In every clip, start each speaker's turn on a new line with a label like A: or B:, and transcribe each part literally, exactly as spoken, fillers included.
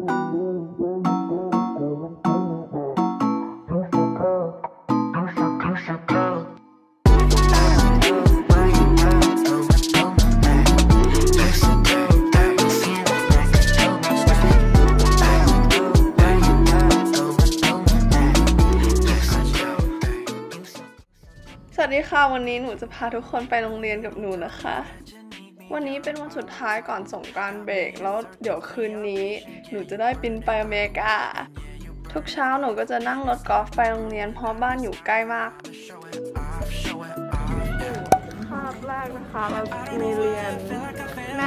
A: สวัสดีค่ะวันนี้หนูจะพาทุกคนไปโรงเรียนกับหนูนะคะวันนี้เป็นวันสุดท้ายก่อนสงกรานต์เบรกแล้วเดี๋ยวคืนนี้หนูจะได้บินไปอเมริกาทุกเช้าหนูก็จะนั่งรถกอล์ฟไปโรงเรียนเพราะบ้านอยู่ใกล้มากคาบแรกนะคะเรามีเรียนนา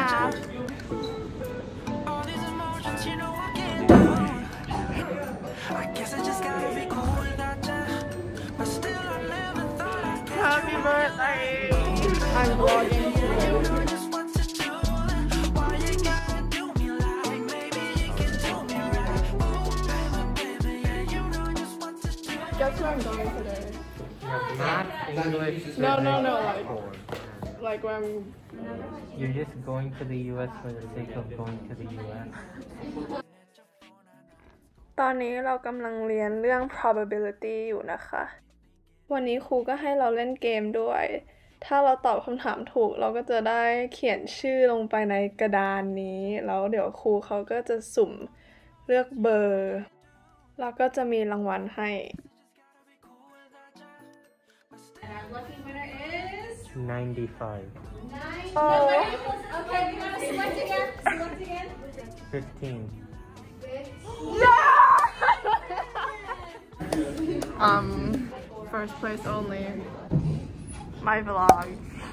A: Happy birthday! I'm vlogging today. Guess where I'm going today?
B: Not English.
A: No, no, no, like, like where I'm...
B: You're just going to the U S for the sake of going to the U S.
A: ตอนนี้เรากำลังเรียนเรื่อง probability อยู่นะคะวันนี้ครูก็ให้เราเล่นเกมด้วยถ้าเราตอบคำถามถูกเราก็จะได้เขียนชื่อลงไปในกระดานนี้แล้วเดี๋ยวครูเขาก็จะสุ่มเลือกเบอร์แล้วก็จะมีรางวัลให้
C: Lucky winner is
B: ninety-five.
C: nine. Oh. Okay, you gotta select again. Select again.
B: fifteen.
A: um first place only my vlog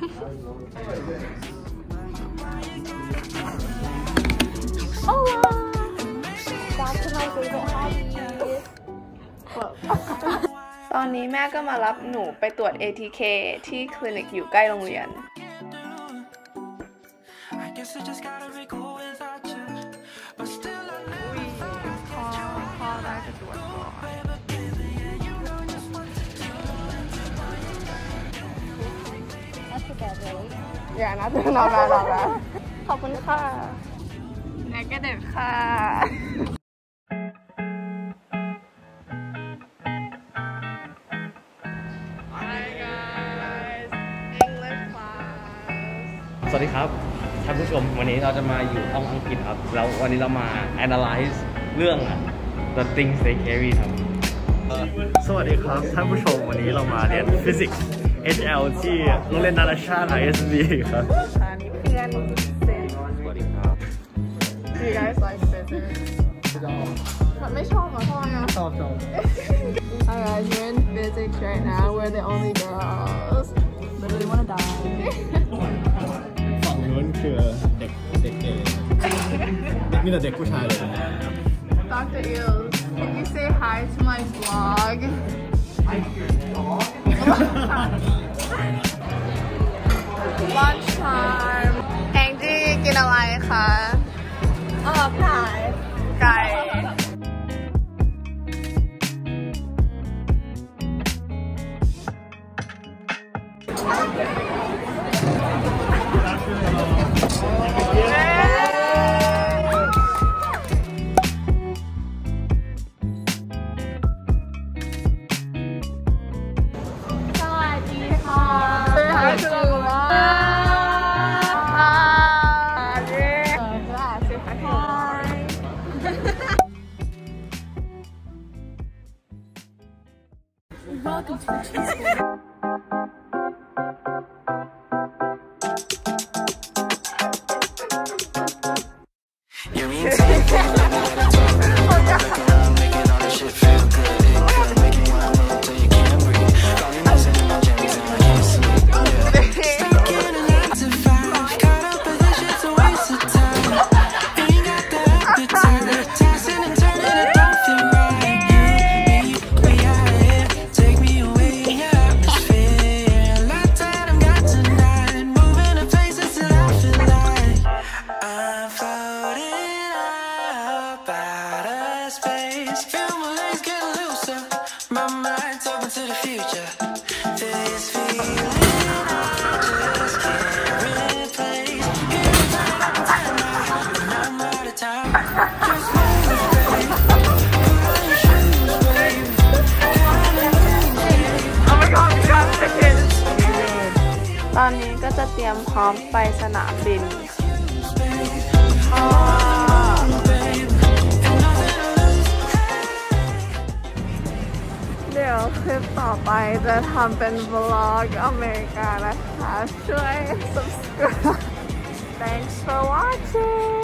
C: Oh, back to my favorite hobby.
A: ตอนนี้แม่ก็มารับหนูไปตรวจ เอ ที เค ที่คลินิกอยู่ใกล้โรงเรียนพ่อได้จะตรวจก่อนอย่านะตื่นนอนแล้วนอนแล้วขอบคุณค่ะแนกเด็ดค่ะ Hi guys English class
B: สวัสดีครับท่านผู้ชมวันนี้เราจะมาอยู่ห้องอังกฤษครับแล้ววันนี้เรามา analyze เรื่อง the things they carry ครับสวัสดีครับท่านผู้ชมวันนี้เรามาเรียน physics เอช แอล ที่โรงเรียนนานาชาติ ไอ เอส บี ครับ
A: อันนี้เพื่อนเซน
B: สวัสดีครับ
A: Do you guys like physics ไม่ชอบเหรอทำไมอ่ะชอบชอบ Alright, you're in physics right now. We're the only girls. Literally wanna die.
D: ฝั่งนู้นคือเด็กเด็กเก๋มีแต่เด็กผู้ชายเลย
A: Doctor Eels, can you say hi to my vlog? Lunchtime. Angie กินอะไรคะอ๋อไก่ไก่
C: Welcome to the school. Just move
A: ตอนนี้ก็จะเตรียมพร้อมไปสนามบินเดี๋ยวคลิปต่อไปจะทำเป็นวล็อกอเมริกานะคะช่วย subscribe Thanks for watching